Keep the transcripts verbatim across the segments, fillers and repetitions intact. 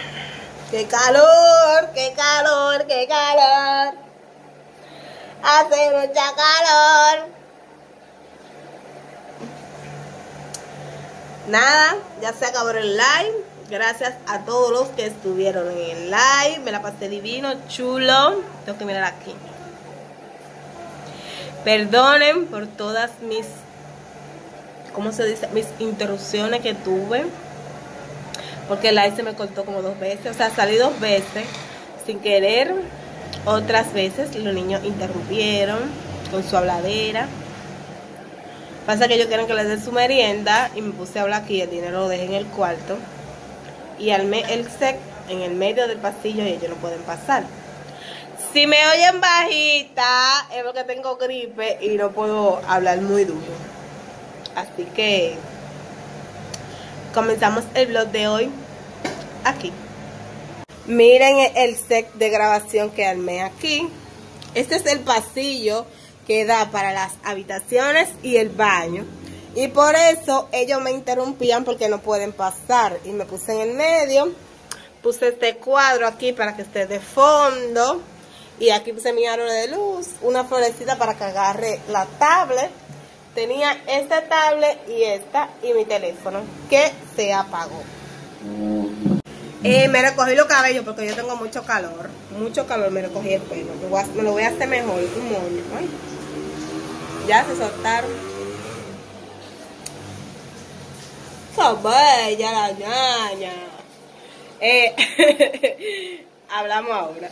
¡Qué calor! ¡Qué calor! ¡Qué calor! Hace mucha calor. Nada, ya se acabó el live. Gracias a todos los que estuvieron en el live. Me la pasé divino, chulo. Tengo que mirar aquí. Perdonen por todas mis, ¿cómo se dice? Mis interrupciones que tuve. Porque el live se me cortó como dos veces. O sea, salí dos veces sin querer. Otras veces los niños interrumpieron con su habladera. Pasa que ellos quieren que les dé su merienda. Y me puse a hablar aquí. El dinero lo dejé en el cuarto. Y armé el set en el medio del pasillo. Y ellos no pueden pasar. Si me oyen bajita, es porque tengo gripe y no puedo hablar muy duro. Así que comenzamos el vlog de hoy aquí. Miren el set de grabación que armé aquí. Este es el pasillo que da para las habitaciones y el baño. Y por eso ellos me interrumpían porque no pueden pasar. Y me puse en el medio. Puse este cuadro aquí para que esté de fondo. Y aquí puse mi aro de luz, una florecita para que agarre la tablet. Tenía esta tablet y esta y mi teléfono que se apagó. Eh, me recogí los cabellos porque yo tengo mucho calor. Mucho calor, me recogí el pelo. Me, voy a, me lo voy a hacer mejor, un moño. Ay. Ya se soltaron. ¡Qué bella la ñaña! Eh, hablamos ahora.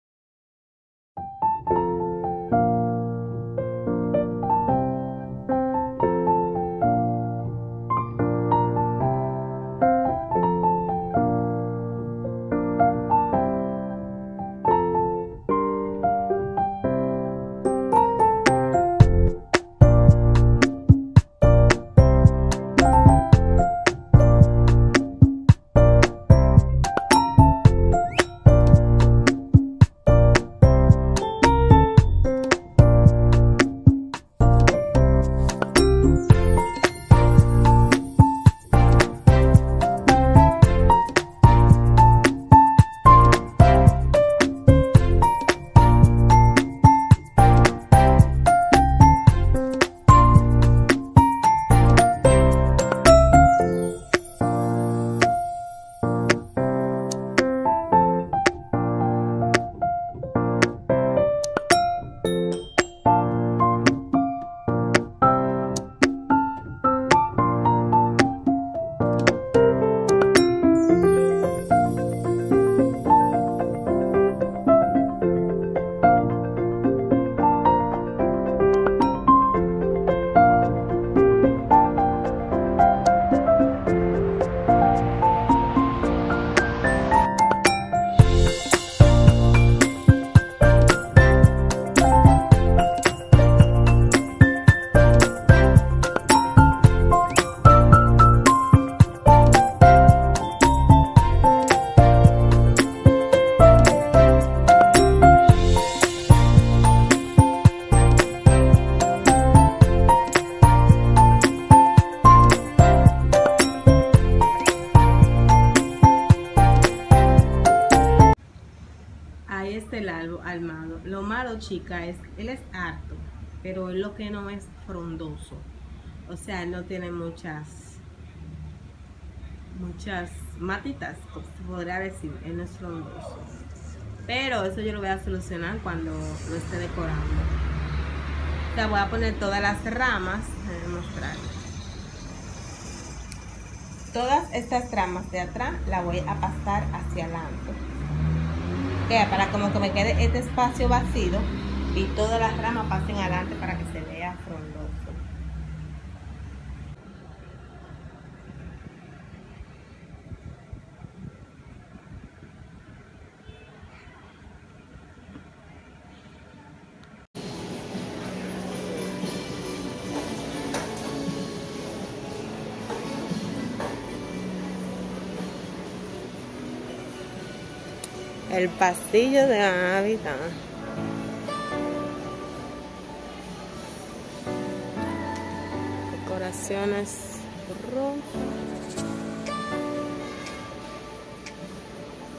Armado. Lo malo, chica, es él es harto, pero es lo que no es frondoso. O sea, él no tiene muchas muchas matitas, como se podría decir. Él no es frondoso, pero eso yo lo voy a solucionar cuando lo esté decorando. O sea, voy a poner todas las ramas. Voy a mostrarles. Todas estas ramas de atrás las voy a pasar hacia adelante. Okay, para como que me quede este espacio vacío y todas las ramas pasen adelante para que se vea frondoso. El pasillo de Navidad. Decoraciones rojas.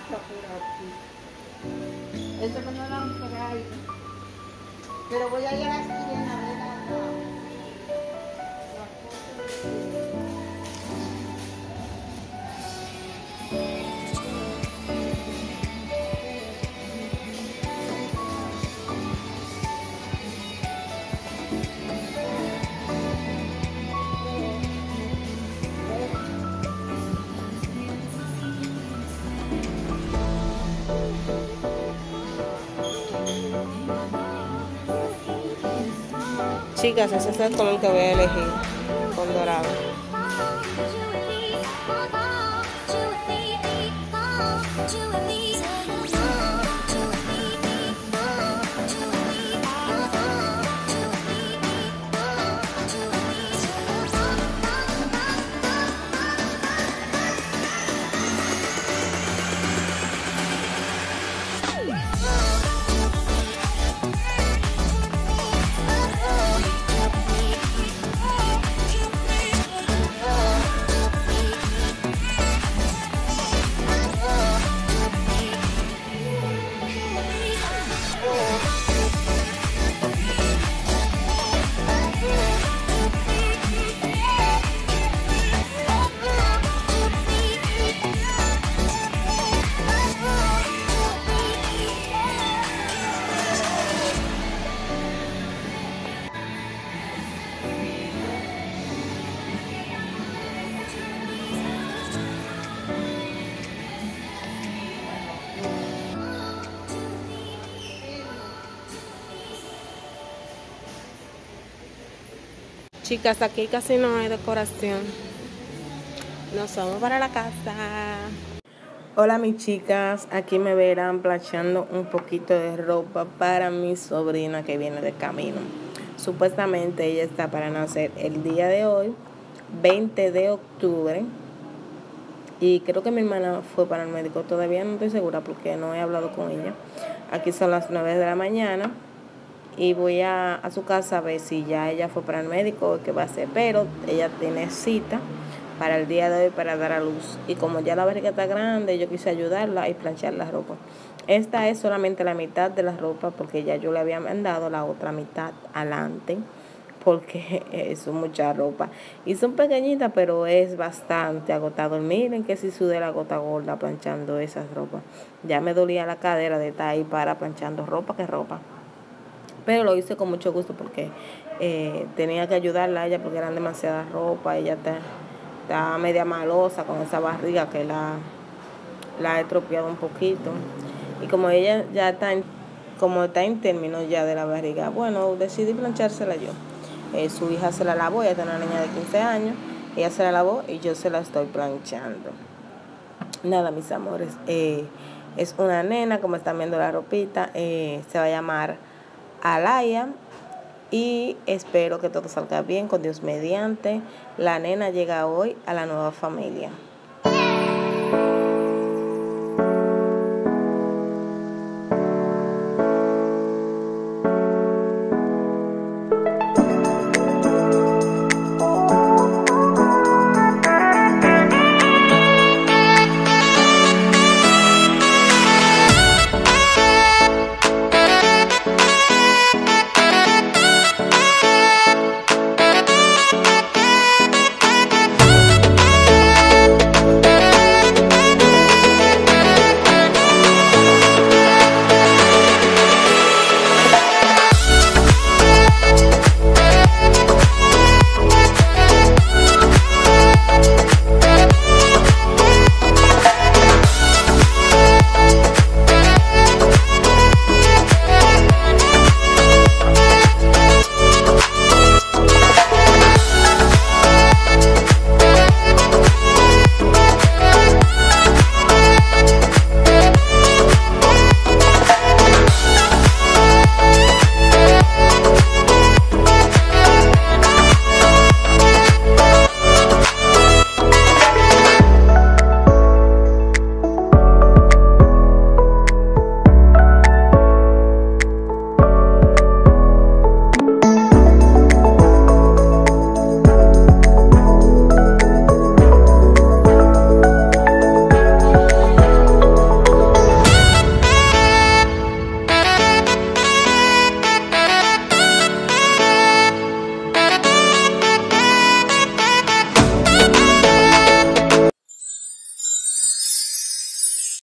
por aquí. Esto que no la pegáis. Pero voy a llegar aquí en la vela. Chicas, ese es el color que voy a elegir, con dorado. Chicas, aquí casi no hay decoración. Nos vamos para la casa. Hola mis chicas, aquí me verán planchando un poquito de ropa para mi sobrina que viene de camino. Supuestamente ella está para nacer el día de hoy, veinte de octubre. Y creo que mi hermana fue para el médico. Todavía no estoy segura porque no he hablado con ella. Aquí son las nueve de la mañana. Y voy a, a su casa a ver si ya ella fue para el médico o qué va a hacer. Pero ella tiene cita para el día de hoy para dar a luz. Y como ya la barriga está grande, yo quise ayudarla y planchar la ropa. Esta es solamente la mitad de la ropa porque ya yo le había mandado la otra mitad adelante. Porque es mucha ropa. Y son pequeñitas, pero es bastante agotador. Miren que si sudé la gota gorda planchando esas ropas. Ya me dolía la cadera de estar ahí para planchando ropa que ropa. Pero lo hice con mucho gusto porque eh, tenía que ayudarla a ella porque eran demasiadas ropa. Ella está, está media malosa con esa barriga que la, la ha estropeado un poquito. Y como ella ya está en, como está en términos ya de la barriga, bueno, decidí planchársela yo. Eh, su hija se la lavó, ella tiene una niña de quince años. Ella se la lavó y yo se la estoy planchando. Nada, mis amores. Eh, es una nena, como están viendo la ropita. Eh, se va a llamar Alaya y espero que todo salga bien con Dios mediante. La nena llega hoy a la nueva familia.